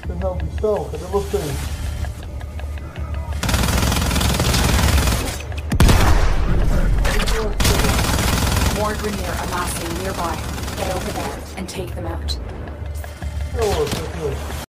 Não, Cristão, cadê vocês? More Grineer amassing nearby. Get over there and take them out. Cadê o outro?